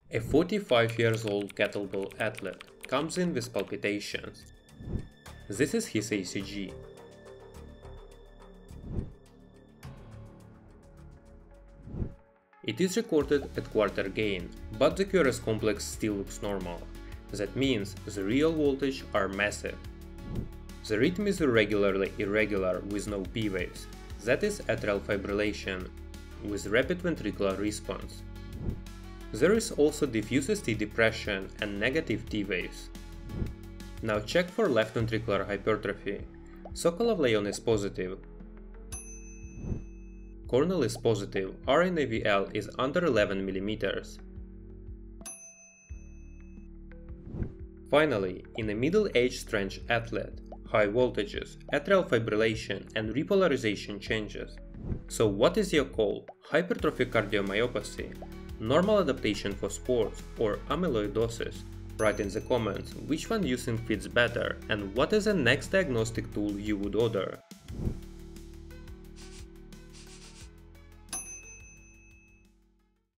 A 45-year-old kettlebell athlete comes in with palpitations. This is his ECG. It is recorded at quarter gain, but the QRS complex still looks normal. That means the real voltage are massive. The rhythm is irregular with no P waves, that is atrial fibrillation, with rapid ventricular response. There is also diffuse ST depression and negative T waves. Now check for left ventricular hypertrophy. Sokolov-Leon is positive. Cornell is positive, RNAVL is under 11 mm. Finally, in a middle-aged strange athlete, high voltages, atrial fibrillation and repolarization changes. So what is your call? Hypertrophic cardiomyopathy, normal adaptation for sports, or amyloidosis? Write in the comments which one you think fits better and what is the next diagnostic tool you would order.